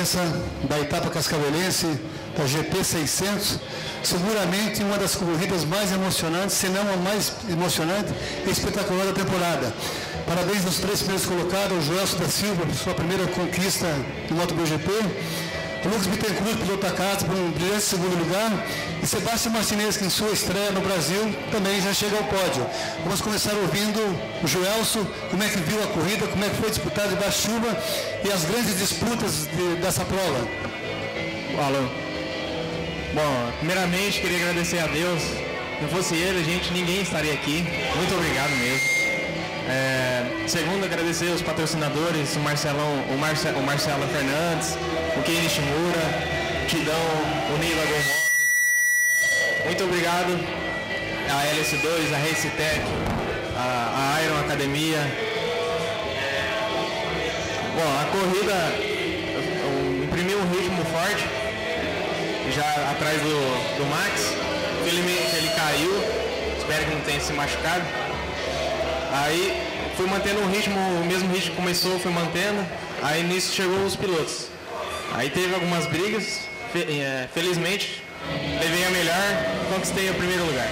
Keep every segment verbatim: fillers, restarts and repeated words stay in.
essa da etapa cascavelense, da G P seiscentos, seguramente uma das corridas mais emocionantes, se não a mais emocionante e espetacular da temporada. Parabéns aos três primeiros colocados, o Joelson da Silva, por sua primeira conquista no MotoGP, o Lucas Bittencourt, piloto da casa, por um brilhante segundo lugar, e Sebastião Martinez, que em sua estreia no Brasil também já chega ao pódio. Vamos começar ouvindo o Joelson, como é que viu a corrida, como é que foi disputada debaixo de chuva e as grandes disputas de, dessa prova. Alô. Bom, primeiramente queria agradecer a Deus. Se não fosse ele, gente, ninguém estaria aqui. Muito obrigado mesmo. É, segundo, agradecer os patrocinadores, o Marcelão, o, Marce, o Marcelo Fernandes, o Ken Nishimura, o Tidão, o Nila Gomoto. Muito obrigado a L S dois, a Racetech, a, a Iron Academia. Bom, a corrida imprimiu um ritmo forte, já atrás do, do Max. Infelizmente ele caiu, espero que não tenha se machucado. Aí fui mantendo o ritmo, o mesmo ritmo que começou, fui mantendo. Aí nisso chegou os pilotos. Aí teve algumas brigas, felizmente levei a melhor, conquistei o primeiro lugar.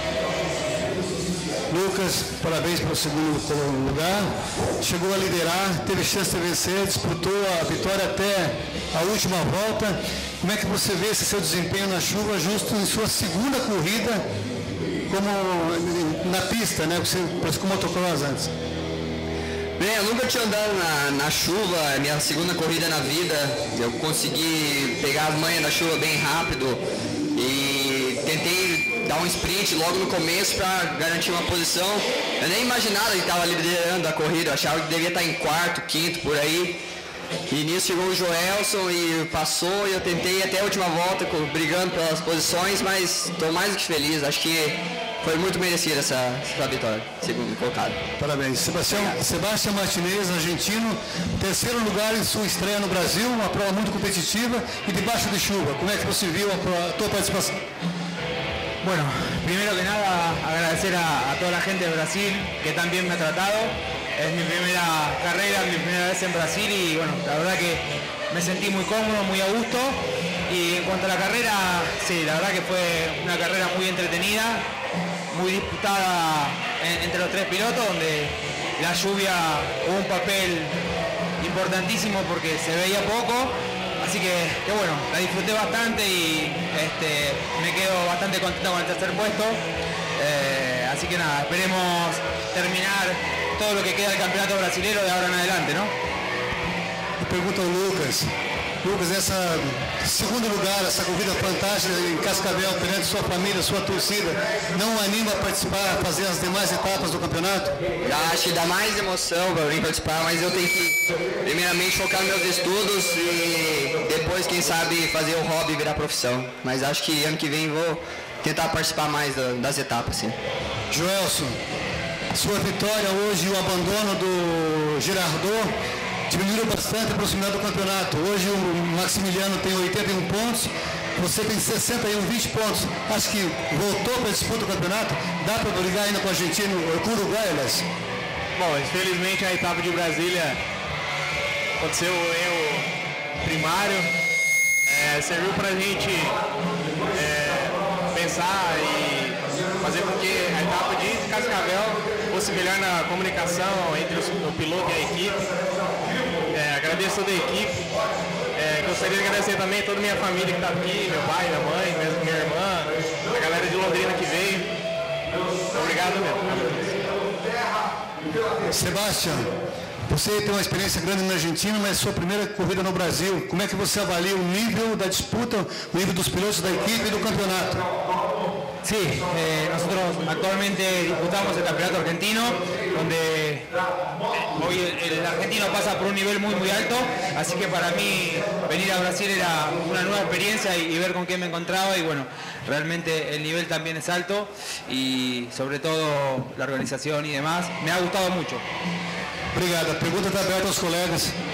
Lucas, parabéns pelo segundo lugar, chegou a liderar, teve chance de vencer, disputou a vitória até a última volta. Como é que você vê esse seu desempenho na chuva, justo em sua segunda corrida como na pista, né? Você praticou motocross antes. Bem, eu nunca tinha andado na, na chuva, é minha segunda corrida na vida. Eu consegui pegar as manhas da chuva bem rápido e tentei dar um sprint logo no começo para garantir uma posição. Eu nem imaginava que estava liderando a corrida, eu achava que devia estar em quarto, quinto, por aí. E nisso chegou o Joelson e passou, e eu tentei até a última volta, brigando pelas posições, mas estou mais do que feliz. Acho que foi muito merecida essa, essa vitória, segundo colocado. Parabéns. Sebastião, Sebastião Martinez, argentino, terceiro lugar em sua estreia no Brasil, uma prova muito competitiva e debaixo de chuva. Como é que você viu a, a tua participação? Bueno, primero que nada agradecer a, a toda la gente de Brasil que tan bien me ha tratado. Es mi primera carrera, mi primera vez en Brasil y bueno, la verdad que me sentí muy cómodo, muy a gusto. Y en cuanto a la carrera, sí, la verdad que fue una carrera muy entretenida, muy disputada en, entre los tres pilotos, donde la lluvia jugó un papel importantísimo porque se veía poco. Así que, que bueno, la disfruté bastante y este, me quedo bastante contento con el tercer puesto. Eh, así que nada, esperemos terminar todo lo que queda del campeonato brasileño de ahora en adelante, ¿no? Pergunta ao Lucas. Lucas, essa segundo lugar, essa corrida fantástica em Cascavel, perante sua família, sua torcida, não anima a participar, a fazer as demais etapas do campeonato? Acho que dá mais emoção para mim participar, mas eu tenho que primeiramente focar nos meus estudos e depois, quem sabe, fazer o hobby virar profissão. Mas acho que ano que vem vou tentar participar mais das etapas, sim. Joelson, sua vitória hoje e o abandono do Girardot diminuiu bastante a proximidade do campeonato. Hoje o Maximiliano tem oitenta e um pontos, você tem sessenta e um, vinte pontos. Acho que voltou para a disputa do campeonato. Dá para brigar ainda com o argentino, com o Uruguai, aliás? Bom, infelizmente a etapa de Brasília aconteceu o erro primário. É, serviu para a gente é, pensar e fazer com que a etapa de Cascavel fosse melhor na comunicação entre os, o piloto e a equipe. É, agradeço toda a equipe. É, gostaria de agradecer também toda a minha família que está aqui, meu pai, minha mãe, minha, minha irmã, a galera de Londrina que veio. Obrigado mesmo. Sebastião, você tem uma experiência grande na Argentina, mas sua primeira corrida no Brasil. Como é que você avalia o nível da disputa, o nível dos pilotos da equipe e do campeonato? Sí, eh, nosotros actualmente disputamos el campeonato argentino, donde hoy el, el argentino pasa por un nivel muy muy alto, así que para mí venir a Brasil era una nueva experiencia y, y ver con quién me encontraba, y bueno, realmente el nivel también es alto y sobre todo la organización y demás, me ha gustado mucho. Obrigado. A pergunta está aberta aos colegas.